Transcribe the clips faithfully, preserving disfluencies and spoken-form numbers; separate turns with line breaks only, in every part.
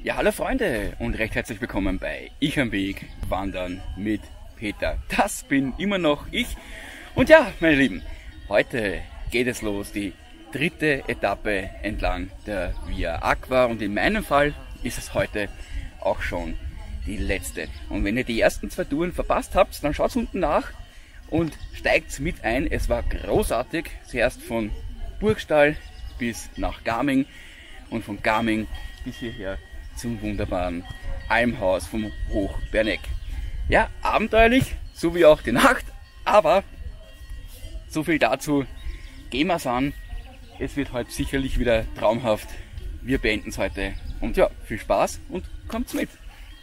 Ja, hallo Freunde und recht herzlich willkommen bei Ich am Weg wandern mit Peter. Das bin immer noch ich. Und ja, meine Lieben, heute geht es los, die dritte Etappe entlang der Via Aqua und in meinem Fall ist es heute auch schon die letzte. Und wenn ihr die ersten zwei Touren verpasst habt, dann schaut unten nach und steigt mit ein. Es war großartig, zuerst von Burgstall bis nach Gaming und von Gaming bis hierher zum wunderbaren Almhaus vom Hochberneck. Ja, abenteuerlich, so wie auch die Nacht, aber so viel dazu, gehen wir's an. Es wird heute sicherlich wieder traumhaft. Wir beenden es heute und ja, viel Spaß und kommt's mit.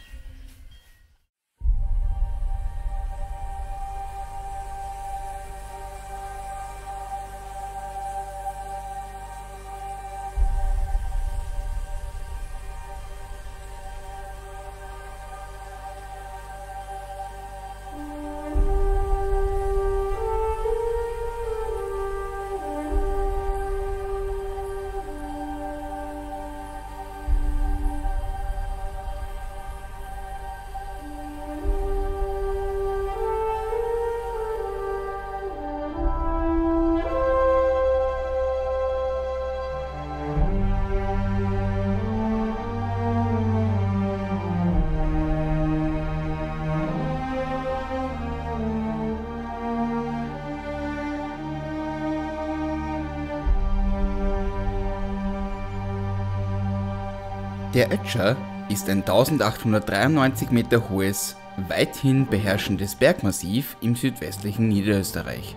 Der Ötscher ist ein eintausendachthundertdreiundneunzig Meter hohes, weithin beherrschendes Bergmassiv im südwestlichen Niederösterreich.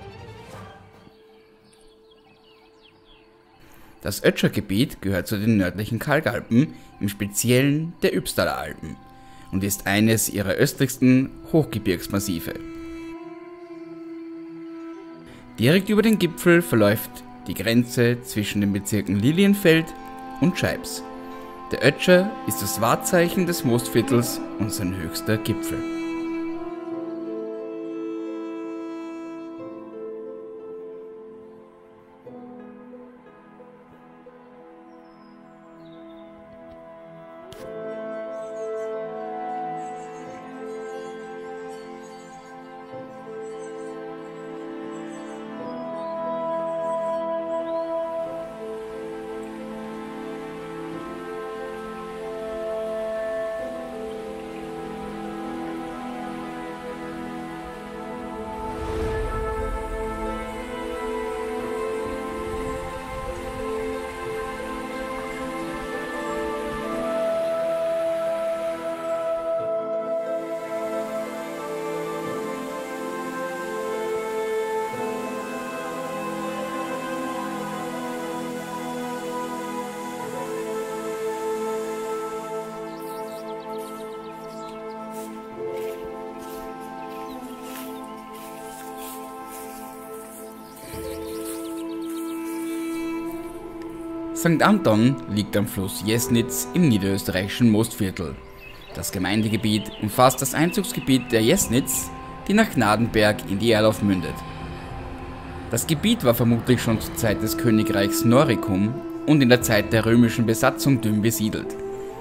Das Ötschergebiet gehört zu den nördlichen Kalkalpen, im Speziellen der Ybbstaler Alpen, und ist eines ihrer östlichsten Hochgebirgsmassive. Direkt über den Gipfel verläuft die Grenze zwischen den Bezirken Lilienfeld und Scheibs. Der Ötscher ist das Wahrzeichen des Mostviertels und sein höchster Gipfel. Sankt Anton liegt am Fluss Jesnitz im niederösterreichischen Mostviertel. Das Gemeindegebiet umfasst das Einzugsgebiet der Jesnitz, die nach Gnadenberg in die Erlauf mündet. Das Gebiet war vermutlich schon zur Zeit des Königreichs Noricum und in der Zeit der römischen Besatzung dünn besiedelt.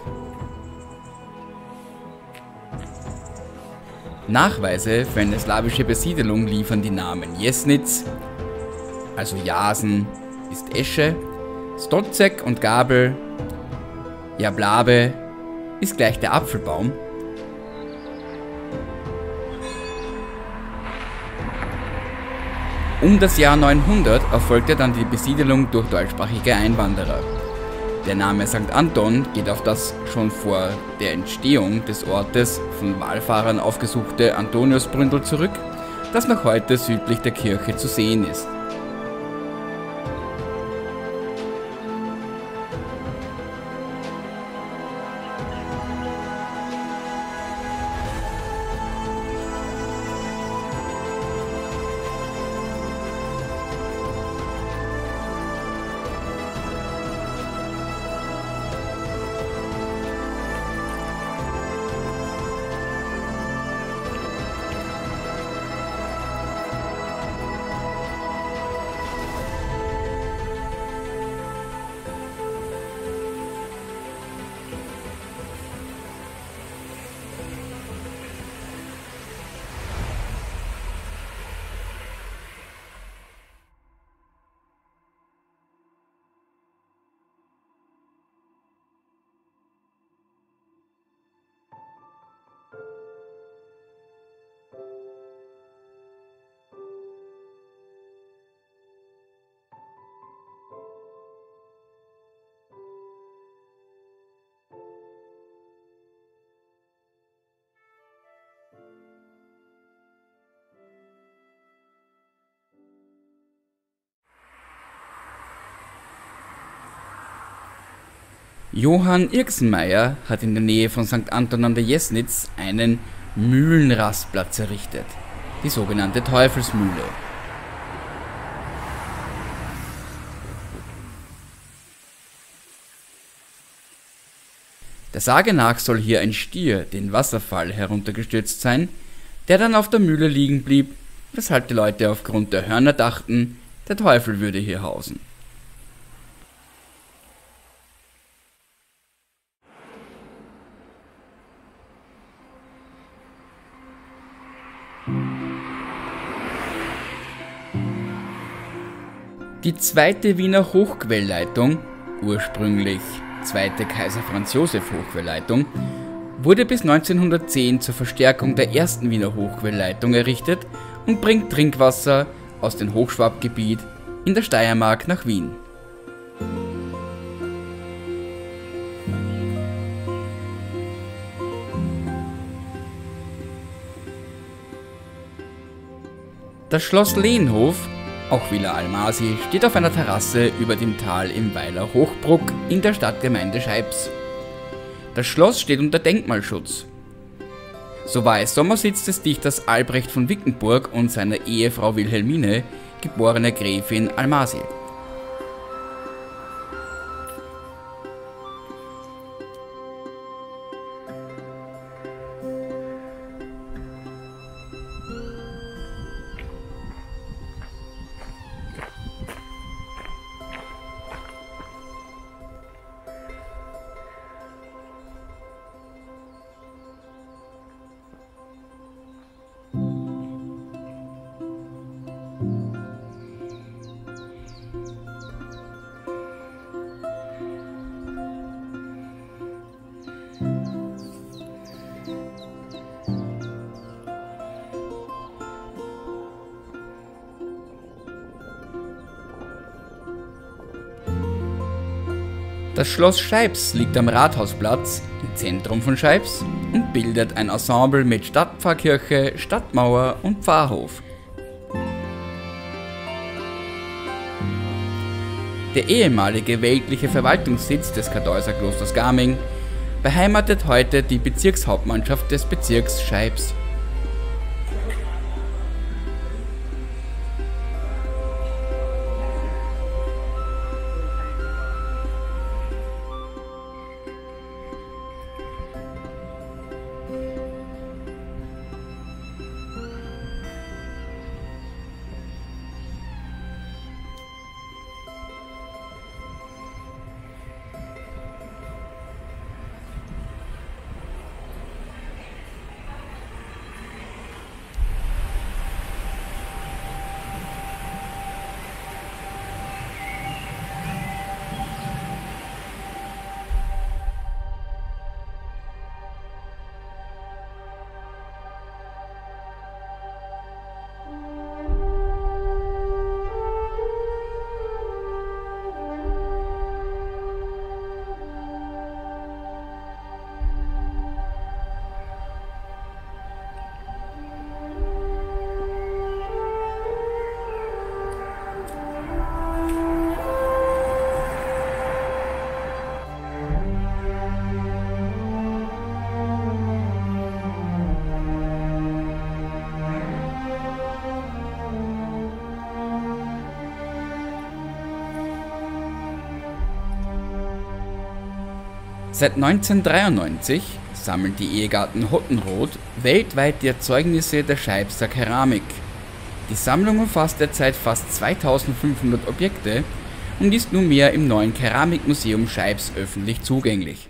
Nachweise für eine slawische Besiedelung liefern die Namen Jesnitz, also Jasen ist Esche, Stotzek und Gabel, Jablabe ist gleich der Apfelbaum, um das Jahr neunhundert erfolgte dann die Besiedelung durch deutschsprachige Einwanderer. Der Name Sankt Anton geht auf das schon vor der Entstehung des Ortes von Wallfahrern aufgesuchte Antoniusbründel zurück, das noch heute südlich der Kirche zu sehen ist. Johann Irxenmeier hat in der Nähe von Sankt Anton an der Jesnitz einen Mühlenrastplatz errichtet, die sogenannte Teufelsmühle. Der Sage nach soll hier ein Stier den Wasserfall heruntergestürzt sein, der dann auf der Mühle liegen blieb, weshalb die Leute aufgrund der Hörner dachten, der Teufel würde hier hausen. Die zweite Wiener Hochquellleitung, ursprünglich zweite Kaiser Franz Joseph Hochquellleitung, wurde bis neunzehnhundertzehn zur Verstärkung der ersten Wiener Hochquellleitung errichtet und bringt Trinkwasser aus dem Hochschwabgebiet in der Steiermark nach Wien. Das Schloss Lehnhof, auch Villa Almasi, steht auf einer Terrasse über dem Tal im Weiler Hochbruck in der Stadtgemeinde Scheibs. Das Schloss steht unter Denkmalschutz. So war es Sommersitz des Dichters Albrecht von Wickenburg und seiner Ehefrau Wilhelmine, geborene Gräfin Almasi. Das Schloss Scheibs liegt am Rathausplatz im Zentrum von Scheibs und bildet ein Ensemble mit Stadtpfarrkirche, Stadtmauer und Pfarrhof. Der ehemalige weltliche Verwaltungssitz des Kartäuserklosters Gaming beheimatet heute die Bezirkshauptmannschaft des Bezirks Scheibs. Seit neunzehnhundertdreiundneunzig sammelt die Ehegatten Hottenroth weltweit die Erzeugnisse der Scheibser Keramik. Die Sammlung umfasst derzeit fast zweitausendfünfhundert Objekte und ist nunmehr im neuen Keramikmuseum Scheibs öffentlich zugänglich.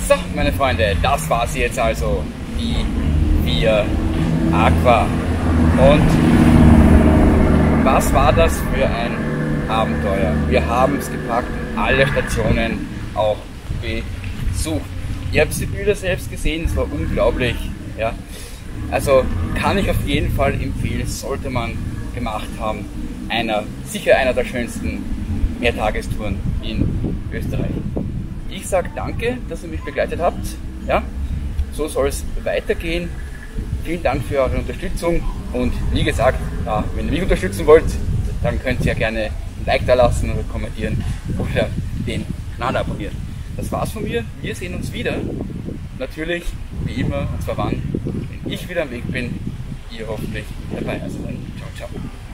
So, meine Freunde, das war sie jetzt also, die Via Aqua. Und was war das für ein Abenteuer? Wir haben es gepackt, alle Stationen auch besucht. Ihr habt die Bilder selbst gesehen, es war unglaublich. Ja. Also kann ich auf jeden Fall empfehlen, sollte man gemacht haben. Einer, sicher einer der schönsten Mehrtagestouren in Österreich. Ich sage danke, dass ihr mich begleitet habt. Ja. So soll es weitergehen. Vielen Dank für eure Unterstützung und wie gesagt, ja, wenn ihr mich unterstützen wollt, dann könnt ihr gerne ein Like da lassen oder kommentieren oder den Kanal abonnieren. Das war's von mir, wir sehen uns wieder, natürlich wie immer, und zwar wann, wenn ich wieder am Weg bin, ihr hoffentlich dabei. Also dann, ciao, ciao.